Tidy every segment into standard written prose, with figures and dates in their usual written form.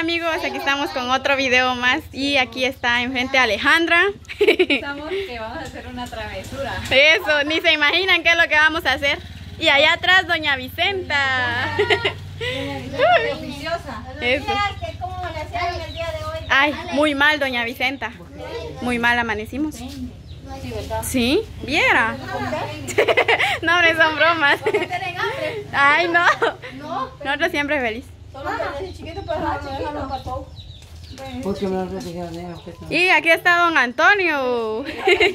amigos, aquí estamos con otro video más y aquí está enfrente Alejandra. Estamos que vamos a hacer una travesura. Eso, ni se imaginan qué es lo que vamos a hacer. Y allá atrás doña Vicenta. Oficiosa. Eso. ¿Cómo le hacían el día de hoy? Ay, muy mal doña Vicenta. Muy mal amanecimos. Sí, viera. No, hombre, son bromas. ¿Tienen hambre? Ay, no. No. Nosotros siempre feliz. Solo que es chiquito, pero no dejarlo para todo. Porque me lo dijeron Y aquí está don Antonio.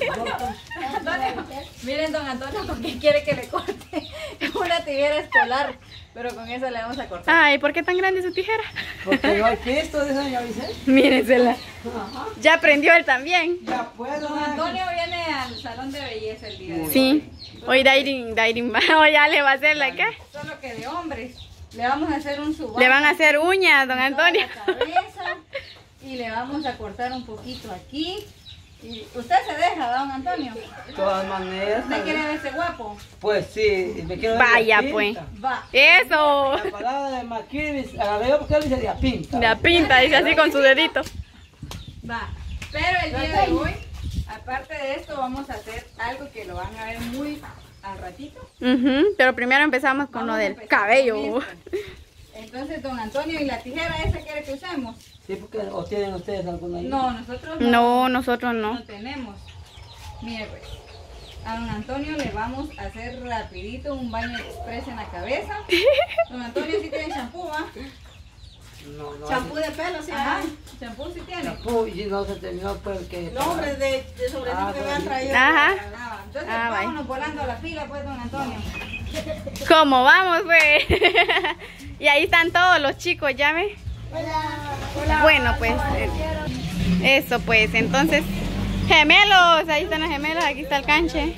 Miren, don Antonio, porque quiere que le corte una tijera escolar, pero con eso le vamos a cortar. Ay, ¿por qué tan grande su tijera? Porque yo aquí esto de esa ya Vicente. Mírensela. Ya aprendió él también. Ya puedo. Don Antonio viene al salón de belleza el día de hoy. Sí. Hoy Dairin hoy ya le va a hacer la qué. Solo que de hombres. Le vamos a hacer un subaco. Le van a hacer uñas, don Antonio. La cabeza, y le vamos a cortar un poquito aquí. Y usted se deja, don Antonio. De todas maneras. ¿Usted quiere verse guapo? Pues sí, me quiero ver Vaya, de pues. pinta. Va. Eso. La palabra de Maquiris, agarré yo porque él dice de pinta. La pinta, dice así con su dedito. Va. Pero el día de hoy, aparte de esto, vamos a hacer algo que lo van a ver muy al ratito. Pero primero empezamos con lo Vamos a del empezar cabello. con esto. Entonces, don Antonio, ¿y la tijera esa quiere que usemos? Sí, porque o tienen ustedes alguna ahí. No, nosotros No, nosotros no. no tenemos. Mire pues, a don Antonio le vamos a hacer rapidito un baño express en la cabeza. Don Antonio sí tiene champú, ¿va? No. Champú de pelo, sí. Ajá, champú sí tiene. Champú, y no se terminó porque. No, hombre, de sobrecito que me han traído. Ajá. Entonces Ah, vaya. vámonos volando a la fila pues, don Antonio. ¿Cómo vamos, pues? Y ahí están todos los chicos, ¿ya ve? Hola. Bueno, pues eso pues, entonces gemelos, ahí están los gemelos, aquí está el canche.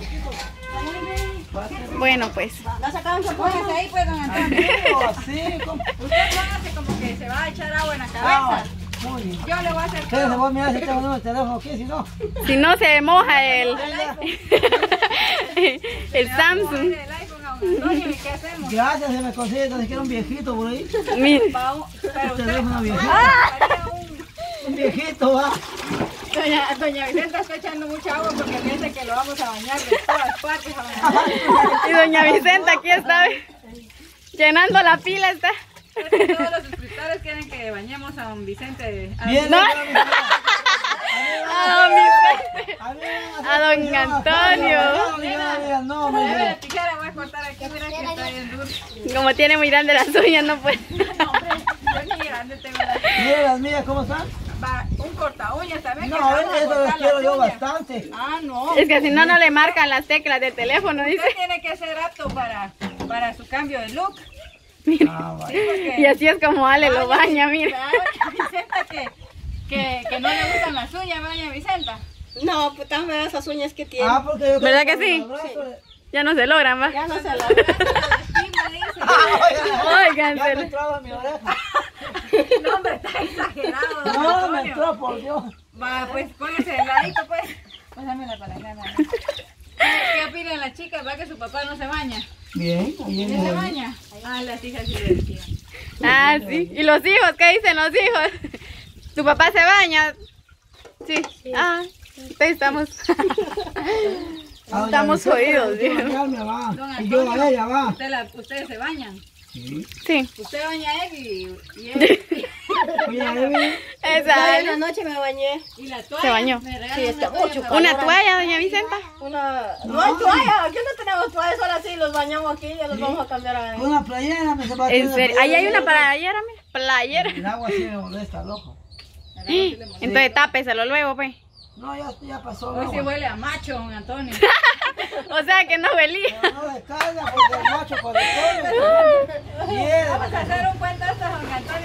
Bueno, pues ¿La sacaron champú? Póngase ahí pues, don Antonio. Así, como. Usted póngase como que se va a echar agua en la cabeza. Muy bien. Yo le voy a hacer Ustedes se todo. van a mirar si tengo número de teléfono aquí, si no. si no se moja el Samsung. El iPhone a don Antonio, ¿y qué hacemos? Gracias, se me consigue, entonces quiero un viejito por ahí. Mire, Pero usted Teléfono viejito. haría Un viejito, va. Doña Vicenta está echando mucha agua porque piensa que lo vamos a bañar de todas partes. A don Antonio. y doña Vicenta aquí está, ¿ve? Llenando la pila está. Todos los suscriptores quieren que bañemos a don Vicente. Bien, No. A A don Antonio. No, Mira, mire. la tijera voy a cortar aquí, mira que está bien duro. Como tiene muy grande las uñas, no puede. Yo ni grande tengo la... Mire las mías, ¿cómo están? Va, un corta uñas también. No, que vamos a eso cortar les quiero las yo uñas. bastante. Ah, no. Es que si no, no le marcan las teclas del teléfono, dice. Usted tiene que hacer apto para su cambio de look. Ah, Sí, vale. porque... Y así es como Ale lo baña, mira. Doña Vicenta que no le gustan las uñas, doña Vicenta. No, pues tan feas esas uñas que tiene. Ah, porque yo ¿Verdad que sí? Ya no se logran, va. Ya no se la La lastima, dice. Oigan, Ya me entraba en mi oreja. No, hombre, está exagerado, don No, me Antonio. entró, por Dios. Va, pues póngase de ladito, pues. Pásame la palangana. ¿Qué opinan las chicas? ¿Va que su papá no se baña? Bien, ahí ¿Quién se baña? Ah, las hijas sí le decían. Ah, sí. ¿Y los hijos? ¿Qué dicen los hijos? ¿Tu papá se baña? Sí. Ah, entonces estamos... Estamos jodidos, Yo ¿sí? bañarme, va. Don Y yo a ella, va. ustedes se bañan. Sí. Sí. Usted baña a él y él. Oye, Evelyn, Esa. en la noche me bañé. Y la toalla. Se bañó. Me regalan Sí, está una toalla mucho para- ¿Una toalla, doña Vicenta? No hay toalla, aquí no tenemos toallas, ahora sí los bañamos aquí, ya los vamos a cambiar a una playera me se va a ¿En serio? Ahí hay una playera, mira. Playera. El agua sí me molesta, loco. Entonces tápeselo luego, pues. No, ya pasó. Hoy el sí agua. huele a macho, don Antonio. O sea que no huelía. Pero no descarga porque el macho cuando come. Bien. Vamos a hacer un buen tazo, don Antonio.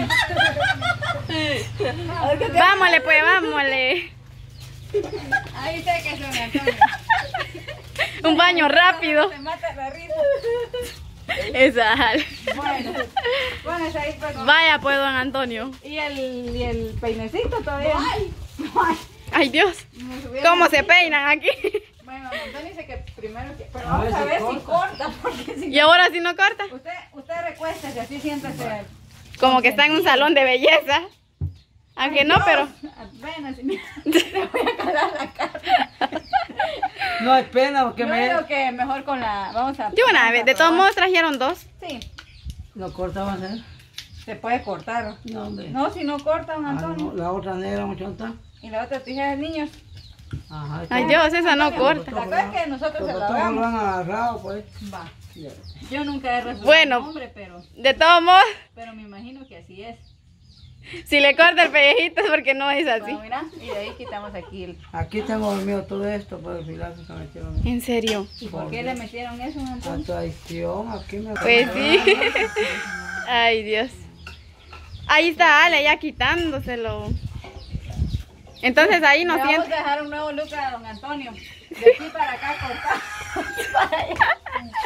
Aquí, Vámonos, pues, vámonos. ahí sé que es don Antonio. Un baño rápido. Se mata la risa. Esa. Bueno, póngase ahí, pues. Vaya, pues, don Antonio. ¿Y el peinecito todavía? ¡Ay! Ay, Dios. ¿Cómo se peinan aquí? Bueno, don Antonio dice que primero que... Pero A ver vamos a si ver si corta. corta, porque si... ¿Y ahora si no corta? Usted recuéstese, así siéntese Como que está en un salón de belleza. Aunque no, pero... Ven, así, mira, te voy a calar la cara. No hay pena porque Yo creo que mejor con la... Vamos a... De una vez, de todos modos trajeron dos. Sí, ¿Lo cortaban a hacer? se puede cortar. No, hombre. No, si no corta, don Ah, Antonio. no, la otra negra, muchachos. Y la otra tijera de niños. Ajá. Ay Dios, esa no corta. La cosa es que nosotros se Los la todos lo hagamos. han agarrado, pues. Va. Yo nunca he recibido Bueno. un nombre, pero De todos modos, me imagino que así es. si le corta el pellejito es porque no es así. Bueno, mira, y de ahí quitamos aquí el... Aquí tengo mío todo esto, pues, filar que se metieron. En serio. ¿Y por qué le metieron eso, don A Antonio? traición, aquí me... Pues sí. Ay Dios. Ahí está Ale ya quitándoselo. Entonces ahí no Le vamos siente. a dejar un nuevo look a don Antonio. De aquí para acá cortado. De aquí para allá.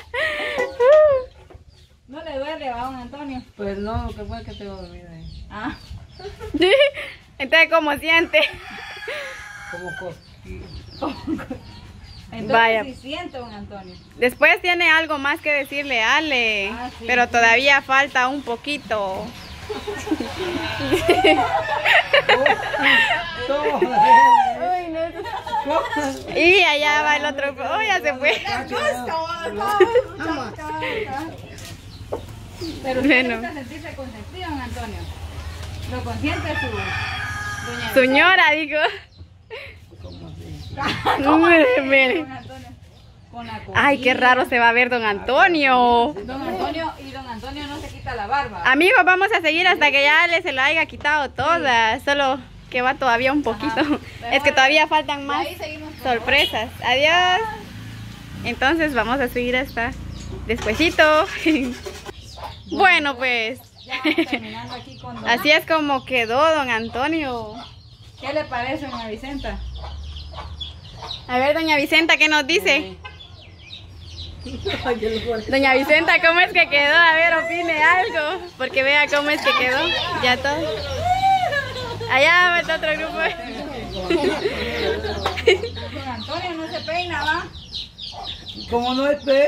No le duele, va, don Antonio. Pues no, lo que fue que tengo dormido ahí. Ah. Entonces, ¿cómo siente? Como cosquillas. Entonces Vaya. sí siento, don Antonio. Después tiene algo más que decirle Ale. Ah, sí. Pero todavía falta un poquito. Y allá va el otro. Oh, ya se fue. Pero usted Bueno. gusta sentirse consentido, don Antonio. Lo consiente su doña Señora, digo. Mire. don Antonio. Con la Ay, qué raro se va a ver don Antonio. Don Antonio, y don Antonio no se quita la barba. Amigos, vamos a seguir hasta que ya le se lo haya quitado toda. Solo que va todavía un poquito. Es que todavía faltan más Ahí seguimos con sorpresas. Adiós. Entonces vamos a seguir hasta despuesito. Bueno, pues ya vamos terminando aquí con don... así es como quedó don Antonio. ¿Qué le parece, doña Vicenta? A ver, doña Vicenta, ¿qué nos dice? Doña Vicenta, ¿cómo es que quedó? A ver, opine algo. Porque vea cómo es que quedó. Ya todo. Allá está otro grupo. Don Antonio no se peina, ¿va? Como no hay pe,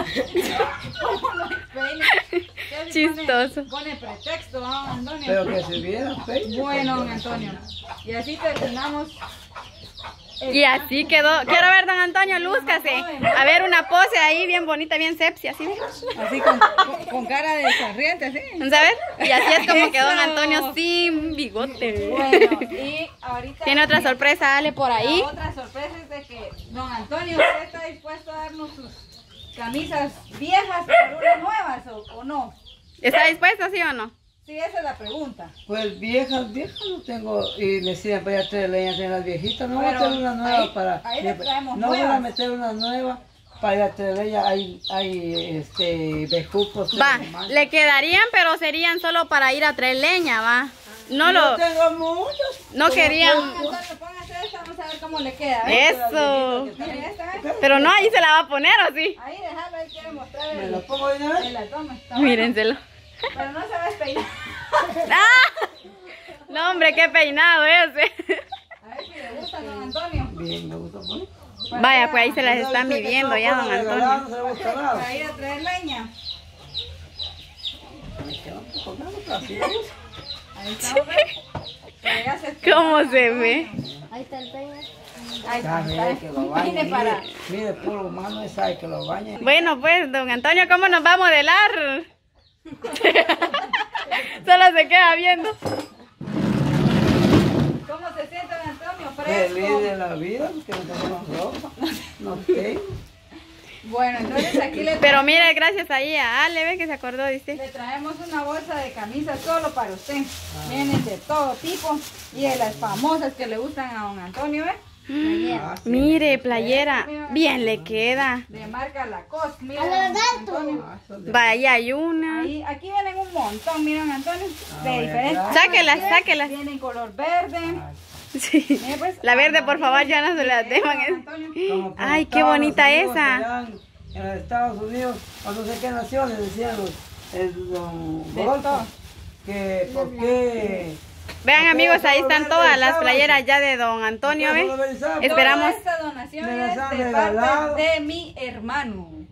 Peina. ¿Qué se Chistoso. Pone pretexto, ¿va, don Antonio? pero que se viera pe. Bueno, don Antonio. Y así terminamos. Y así quedó. Quiero ver, don Antonio, lúzcase. A ver, una pose ahí bien bonita, bien sexy, así. Así con cara de sonriente, ¿sí? ¿Vamos a ver? Y así es como quedó don Eso. Antonio sin bigote. Bueno, y ahorita... Tiene otra sorpresa, dale por ahí. La otra sorpresa es de que don Antonio, ¿usted está dispuesto a darnos sus camisas viejas por unas nuevas o no? ¿Está dispuesto, sí o no? Sí, esa es la pregunta. Pues viejas no tengo. Y me decían para ir a traer leña de las viejitas. No voy a Pero meter una nueva ahí- para. ahí le traemos no voy a nuevas. meter una nueva para ir a traer leña. Hay bejucos. Va, le quedarían, pero serían solo para ir a traer leña, va. No Yo lo, tengo muchos. no querían. Antonio, póngase esta, vamos a ver cómo le queda. ¿ves? Eso. Miren esta, ¿ves? Pero no, ahí se la va a poner, ¿o sí? Ahí déjalo, ahí quiere mostrar ¿Me el, lo pongo de una vez? el abdomen. Está bueno, Mírenselo. pero no se va a despeinar. ¡Ah! No, hombre, qué peinado ese. A ver si le gusta, don Antonio. Bien, me gusta mucho. Vaya, pues ahí se las está midiendo ya, don Antonio. Para ir a traer leña. Ahí estamos, ¿ves? Pero ya se ¿Cómo se ve? Ahí está. Sabe que lo bañe. Mire para... Mire, puro humano es ahí que lo bañe. Bueno, pues, don Antonio, ¿cómo nos va a modelar? Solo se queda viendo. ¿Cómo se siente, don Antonio? Feliz Fresco. de la vida, porque no tenemos ropa. No tengo. Bueno, entonces aquí Pero mire, gracias ahí a Ale, ve que se acordó, dice. le traemos una bolsa de camisas solo para usted. Vienen de todo tipo y de las famosas que le gustan a don Antonio, ¿ve? Ah, sí. Mire, playera, bien le queda. De marca Lacoste, mira, don Antonio. Ah, eso de- Vaya, hay una. Ahí, aquí vienen un montón, miren, Antonio, de vaya, diferentes. gracias. Sáquelas, sáquelas. Vienen color verde. Sí. Mire, pues, La verde, por favor, ya no se la dejan. don Antonio. Como por Ay, qué Estados bonita Unidos, esa. allá en los Estados Unidos, o no sé qué naciones, decían el don De Rodolfo, todo. que por qué... Vean, amigos, ahí están todas las playeras ya de don Antonio, ¿ve? Esperamos. Toda esta donación Me las es han de regalado. parte de mi hermano.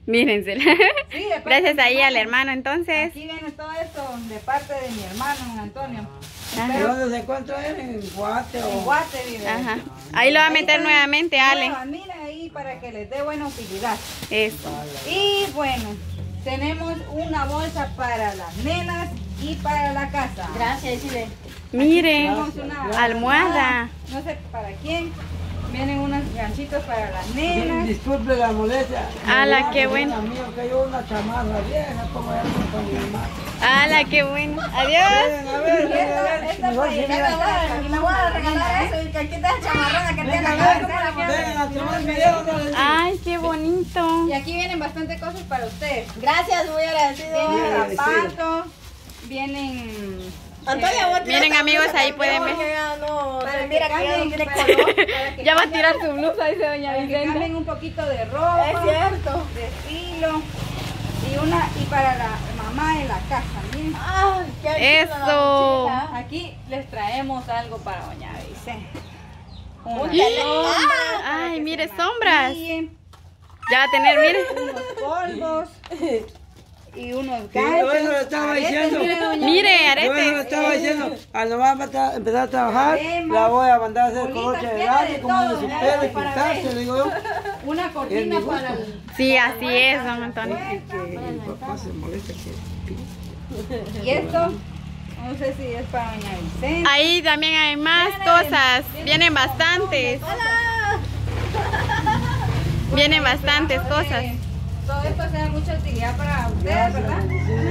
Mírense. Sí, de parte Gracias de ahí mi al hermano. hermano entonces. Aquí viene todo esto de parte de mi hermano, don Antonio. Ajá. ¿Y dónde se encuentra él? ¿En Guate o...? En Guate vive. Ajá. Ahí lo va a meter está. nuevamente, Ale. Mira ahí para que les dé buena utilidad. Eso. Y bueno, tenemos una bolsa para las nenas y para la casa. Gracias, sí ve. Miren, Tenemos una almohada. no sé para quién. Vienen unos ganchitos para las nenas. Disculpe la molestia. Ala, qué bueno. Amigo, que yo una chamarra vieja, como ya con mi hermano. ¡Hala, qué bueno! ¡Adiós! A ver, Esta mejor para si llegar mira. a la- Y me voy a regalar eso y que aquí está el chamarrón que tiene la Vengan cabeza. a tomar video, no les digo. ¡Ay, qué bonito! Y aquí vienen bastante cosas para ustedes. Gracias, muy agradecido. Vienen zapatos, vienen... Antonia, vos Miren, tienes amigos, camisa ahí que pueden tengo ver. que ya no, Para que mira que ya no cambien, tiene para- color. para que Ya va a cambien- tirar su blusa, dice doña para que Vicenta. cambien un poquito de ropa. Es cierto. De estilo. Y para la mamá de la casa, miren. Ay, qué Eso. chula la mochila. Aquí les traemos algo para doña Vicente. Una ¡Ay, mire, sombras! maquille, Ya va a tener, mire. unos polvos y unos Sí, yo eso ganchos. le estaba aretes, diciendo. mire, doña Mire, Yo eso le arete. estaba diciendo, al nomás empezar a trabajar, Crema, la voy a mandar a hacer bolitas, coloche de tiene grande, de como de todo, su ya, pelo y para pintarse, ver. le digo yo. Una Es cortina mi gusto. para el... Sí, así es, don Antonio. Que mi papá se molesta que... Y esto, no sé si es para doña Vicente. Ahí también hay más cosas. Vienen bastantes. Vienen bastantes cosas. Todo esto sea mucha utilidad para ustedes, ¿verdad?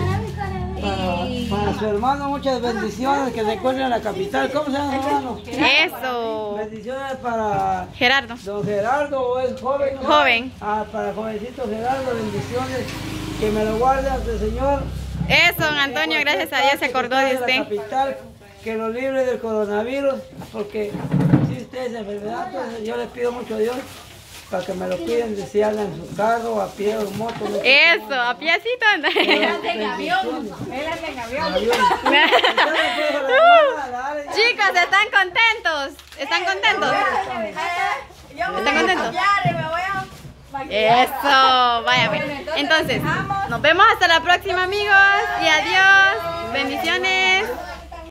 Y Para su hermano muchas bendiciones, que se encuentre en la capital. ¿Cómo se llama su hermano? Eso. Bendiciones para Gerardo. don Gerardo, ¿o es joven? Joven. Ah, para el jovencito Gerardo, bendiciones. Que me lo guarde ante el Señor. Eso, don Antonio, gracias a Dios se acordó de La usted. capital, que lo libre del coronavirus, porque existe esa enfermedad. Entonces yo les pido mucho a Dios para que me lo cuiden, si andan en su carro, a pie o en moto. no sé Eso, cómo. a piecito anda. en avión. Él anda en avión. Chicos, ¿están contentos? ¿Están contentos? Yo me ¿Están voy a contentos? cambiar y me voy a maquillar. Eso, vaya pues. Entonces, nos vemos hasta la próxima, amigos, y adiós. Bendiciones.